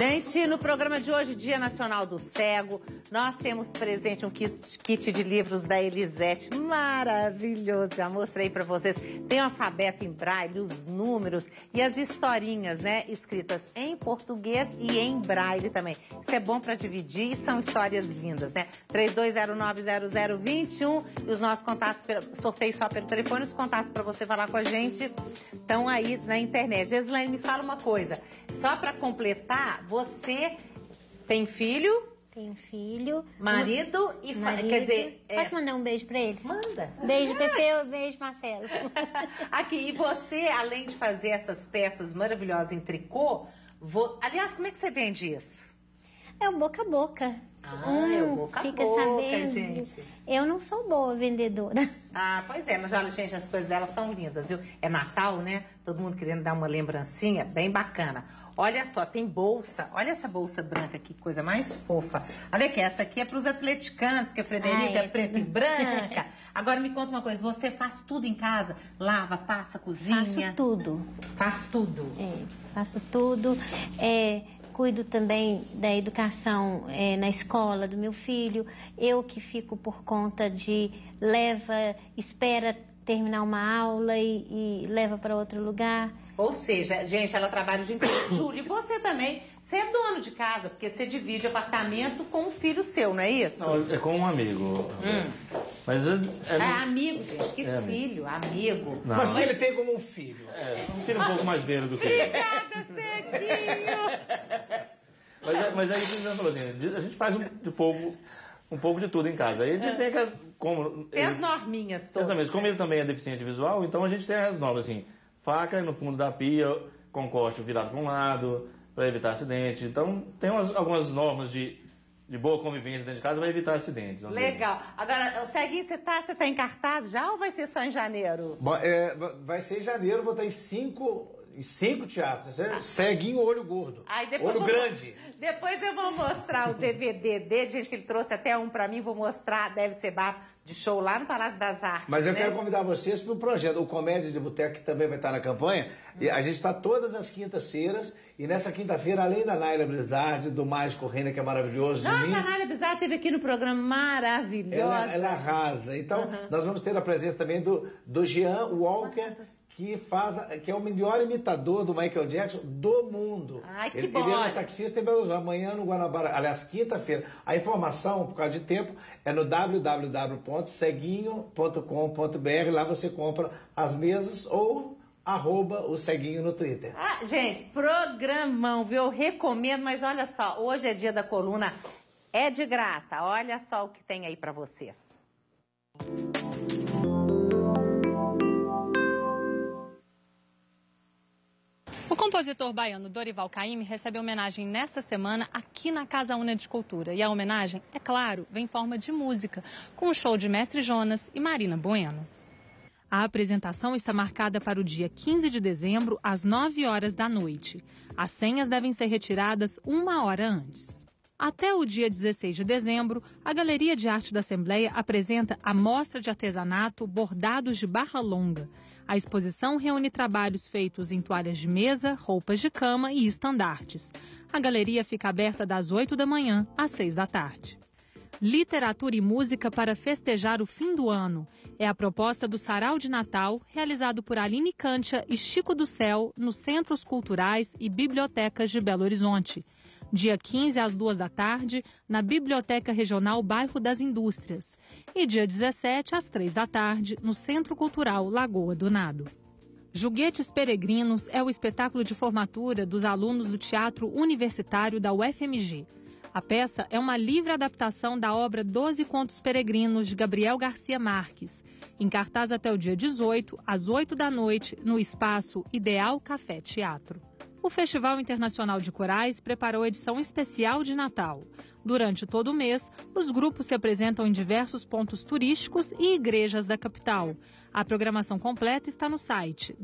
Gente, no programa de hoje, Dia Nacional do Cego, nós temos presente um kit de livros da Elisete, maravilhoso, já mostrei para vocês. Tem o alfabeto em braille, os números e as historinhas, né, escritas em português e em braille também. Isso é bom para dividir e são histórias lindas, né? 32090021 e os nossos contatos, sorteio só pelo telefone, os contatos para você falar com a gente estão aí na internet. Geslaine, me fala uma coisa, só para completar, você tem filho? Tenho filho. Marido e quer dizer... Posso mandar um beijo pra eles? Manda. Beijo, Pepe, beijo, Marcelo. Aqui, e você, além de fazer essas peças maravilhosas em tricô, aliás, como é que você vende isso? É o boca a boca. É o boca a fica boca, sabendo. gente. Eu não sou boa vendedora. Ah, pois é, mas olha, gente, as coisas delas são lindas, viu? É Natal, né? Todo mundo querendo dar uma lembrancinha, bem bacana. Olha só, tem bolsa. Olha essa bolsa branca, que coisa mais fofa. Olha aqui, essa aqui é para os atleticanos, porque a Frederica é preta e branca. Agora me conta uma coisa, você faz tudo em casa? Lava, passa, cozinha? Faço tudo. Faz tudo? Faço tudo. Cuido também da educação na escola do meu filho. Eu que fico por conta de espera terminar uma aula e leva para outro lugar. Ou seja, gente, ela trabalha o dia inteiro. Júlio, e você também, você é dono de casa, porque você divide apartamento com um filho seu, não é isso? Não, é com um amigo. Mas amigo, gente, que filho, amigo. Não, mas ele tem como um filho. Um filho um pouco mais velho do que ele. Obrigada, Ceguinho! Mas aí você falou assim, a gente faz um pouco de tudo em casa. Aí a gente tem tem as norminhas todas. Exatamente. Como ele também é deficiente visual, então a gente tem as normas assim, faca no fundo da pia, com corte virado para um lado, para evitar acidente. Então tem algumas normas de boa convivência dentro de casa para evitar acidentes. Legal. Agora, Ceguinho, você tá em cartaz já ou vai ser só em janeiro? Bom, vai ser em janeiro, vou estar em cinco teatros. Ceguinho, olho gordo. Olho grande. Depois eu vou mostrar o DVD dele, gente, que ele trouxe até um pra mim, vou mostrar, deve ser de show lá no Palácio das Artes. Mas eu quero convidar vocês para o projeto, o Comédia de Boteco, que também vai estar na campanha. E a gente está todas as quintas-feiras, e nessa quinta-feira, além da Naila Brizardi, do Mágico Reina, que é maravilhoso, Nossa, de mim... a Naila Brizardi esteve aqui no programa, maravilhosa. Ela arrasa. Então, nós vamos ter a presença também do Jean Walker, que é o melhor imitador do Michael Jackson do mundo. Ai, que ele é um taxista em Belo Horizonte, amanhã no Guanabara, aliás, quinta-feira. A informação, por causa de tempo, é no www.ceguinho.com.br. Lá você compra as mesas ou @o Ceguinho no Twitter. Gente, programão, viu? Eu recomendo, mas olha só, hoje é dia da coluna, é de graça. Olha só o que tem aí pra você. O compositor baiano Dorival Caymmi recebe homenagem nesta semana aqui na Casa Una de Cultura. E a homenagem, é claro, vem em forma de música, com o show de Mestre Jonas e Marina Bueno. A apresentação está marcada para o dia 15 de dezembro, às 9 horas da noite. As senhas devem ser retiradas 1 hora antes. Até o dia 16 de dezembro, a Galeria de Arte da Assembleia apresenta a Mostra de Artesanato Bordados de Barra Longa. A exposição reúne trabalhos feitos em toalhas de mesa, roupas de cama e estandartes. A galeria fica aberta das 8 da manhã às 6 da tarde. Literatura e música para festejar o fim do ano. É a proposta do Sarau de Natal, realizado por Aline Cantia e Chico do Céu, nos Centros Culturais e Bibliotecas de Belo Horizonte. Dia 15 às 2 da tarde, na Biblioteca Regional Bairro das Indústrias. E dia 17 às 3 da tarde, no Centro Cultural Lagoa do Nado. Juguetes Peregrinos é o espetáculo de formatura dos alunos do Teatro Universitário da UFMG. A peça é uma livre adaptação da obra 12 Contos Peregrinos, de Gabriel Garcia Marques, em cartaz até o dia 18, às 8 da noite, no espaço Ideal Café Teatro. O Festival Internacional de Corais preparou a edição especial de Natal. Durante todo o mês, os grupos se apresentam em diversos pontos turísticos e igrejas da capital. A programação completa está no site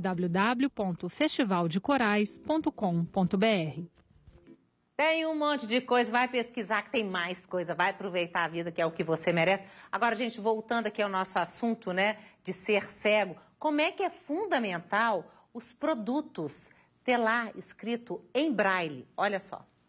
www.festivaldecorais.com.br. Tem um monte de coisa, vai pesquisar que tem mais coisa, vai aproveitar a vida, que é o que você merece. Agora, gente, voltando aqui ao nosso assunto, né, de ser cego, como é que é fundamental os produtos ter lá escrito em braille? Olha só.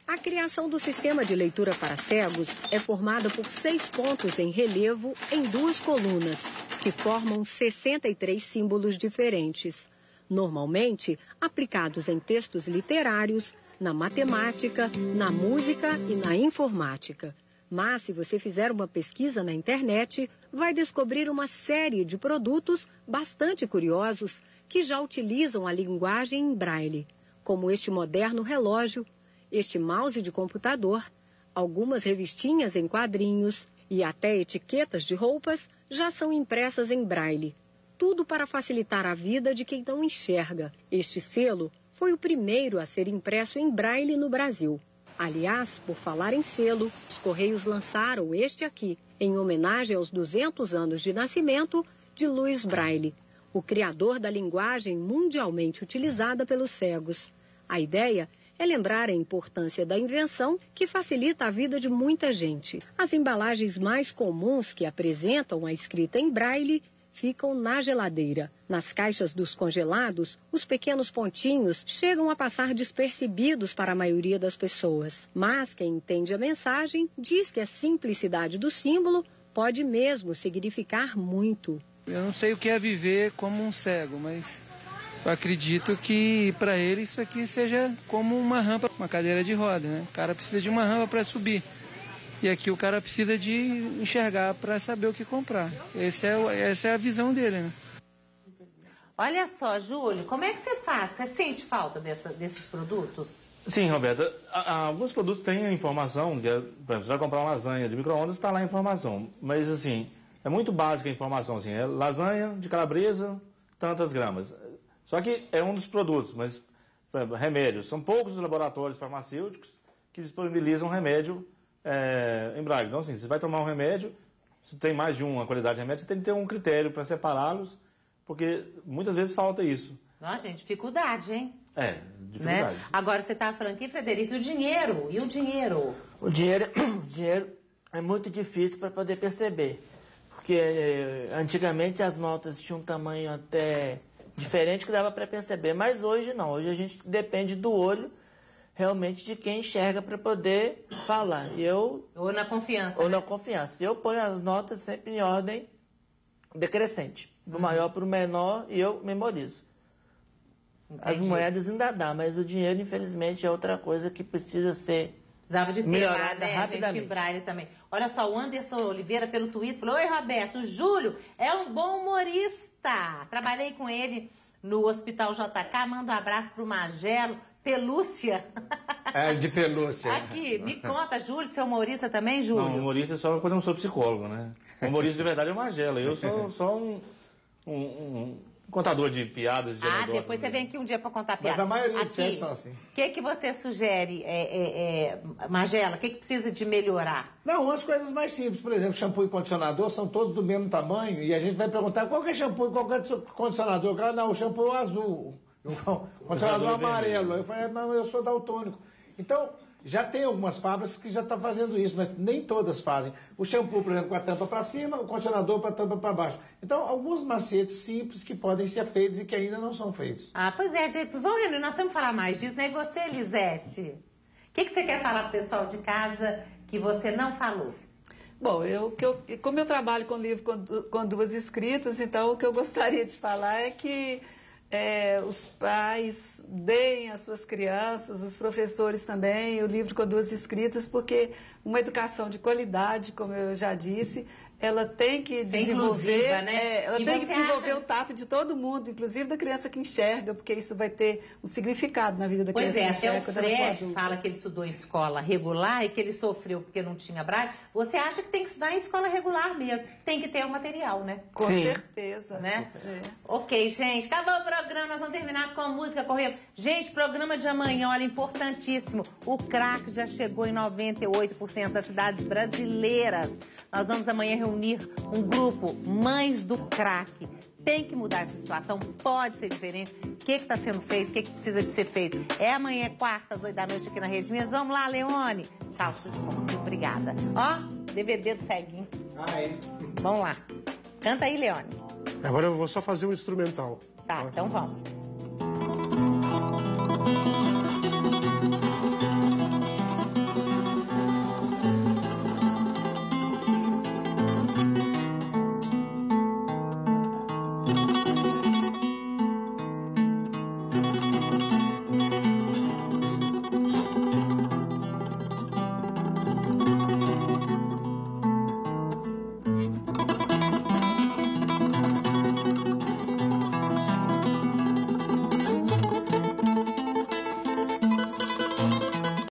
A criação do sistema de leitura para cegos é formada por 6 pontos em relevo em 2 colunas, que formam 63 símbolos diferentes, normalmente aplicados em textos literários, na matemática, na música e na informática. Mas, se você fizer uma pesquisa na internet, vai descobrir uma série de produtos bastante curiosos que já utilizam a linguagem em braille, como este moderno relógio, este mouse de computador, algumas revistinhas em quadrinhos e até etiquetas de roupas já são impressas em braille. Tudo para facilitar a vida de quem não enxerga. Este selo foi o primeiro a ser impresso em braille no Brasil. Aliás, por falar em selo, os Correios lançaram este aqui, em homenagem aos 200 anos de nascimento de Louis Braille, o criador da linguagem mundialmente utilizada pelos cegos. A ideia é lembrar a importância da invenção que facilita a vida de muita gente. As embalagens mais comuns que apresentam a escrita em braille ficam na geladeira. Nas caixas dos congelados, os pequenos pontinhos chegam a passar despercebidos para a maioria das pessoas. Mas quem entende a mensagem diz que a simplicidade do símbolo pode mesmo significar muito. Eu não sei o que é viver como um cego, mas eu acredito que para ele isso aqui seja como uma rampa, uma cadeira de roda, né? O cara precisa de uma rampa para subir. E aqui o cara precisa de enxergar para saber o que comprar. Essa é a visão dele, né? Olha só, Júlio, como é que você faz? Você sente falta desses produtos? Sim, Roberta. Alguns produtos têm a informação, por exemplo, você vai comprar uma lasanha de micro-ondas, está lá a informação. Mas, assim, é muito básica a informação, assim, é lasanha de calabresa, tantas gramas. Só que é um dos produtos, mas, por exemplo, remédios. São poucos os laboratórios farmacêuticos que disponibilizam remédio em braille. Então, assim, você vai tomar um remédio, se tem mais de uma qualidade de remédio, você tem que ter um critério para separá-los, porque muitas vezes falta isso. Nossa, gente, dificuldade, hein? Dificuldade. Né? Agora, você estava falando aqui, Frederico, e o dinheiro? E o dinheiro? O dinheiro é muito difícil para poder perceber, porque antigamente as notas tinham um tamanho até diferente que dava para perceber, mas hoje não. Hoje a gente depende do olho, realmente, de quem enxerga para poder falar. Ou na confiança. Ou na confiança. Eu ponho as notas sempre em ordem decrescente, do maior para o menor, e eu memorizo. Entendi. As moedas ainda dá, mas o dinheiro, infelizmente, é outra coisa que precisa ser precisava de ter melhorada lá, né, rapidamente. Gente, braille também. Olha só, o Anderson Oliveira, pelo Twitter, falou: oi, Roberto, o Júlio é um bom humorista. Trabalhei com ele no Hospital JK, manda um abraço pro Magelo. Pelúcia. De pelúcia. Aqui, me conta, Júlio, você é humorista também, Júlio? Não, humorista é só quando eu não sou psicólogo, né? O humorista de verdade é o Magela. Eu sou só um contador de piadas, de anedócias. Depois você vem aqui um dia para contar piadas. Mas a maioria dos sexos são assim. O que você sugere, Magela? O que precisa de melhorar? Não, umas coisas mais simples. Por exemplo, shampoo e condicionador são todos do mesmo tamanho. E a gente vai perguntar qual que é shampoo e qual que é condicionador. Não, o shampoo é azul. O condicionador amarelo. Eu falei, não, eu sou daltônico. Então, já tem algumas fábricas que já estão fazendo isso, mas nem todas fazem. O shampoo, por exemplo, com a tampa para cima, o condicionador com a tampa para baixo. Então, alguns macetes simples que podem ser feitos e que ainda não são feitos. Pois é, gente. Vamos, nós vamos falar mais disso, né? E você, Lisete? O que você quer falar pro pessoal de casa que você não falou? Bom, como eu trabalho com livro com duas escritas, então o que eu gostaria de falar é que os pais deem às suas crianças, os professores também, o livro com duas escritas, porque uma educação de qualidade, como eu já disse, ela tem que desenvolver, né? Ela tem que desenvolver o tato de todo mundo, inclusive da criança que enxerga, porque isso vai ter um significado na vida da criança que enxerga. Pois é, até o Fred fala que ele estudou em escola regular e que ele sofreu porque não tinha braille. Você acha que tem que estudar em escola regular mesmo? Tem que ter o material, né? Com certeza. Né? Ok, gente, acabou o programa, nós vamos terminar com a música correndo. Gente, programa de amanhã, olha, importantíssimo. O crack já chegou em 98% das cidades brasileiras. Nós vamos amanhã reunir um grupo, Mães do Crack. Tem que mudar essa situação, pode ser diferente. O que está sendo feito, o que precisa de ser feito? É amanhã, quarta, às 8 da noite, aqui na Rede Minas. Vamos lá, Leone. Tchau, obrigada. Ó, DVD do Ceguinho. Vamos lá. Canta aí, Leone. Agora eu vou só fazer um instrumental. Tá, então vamos.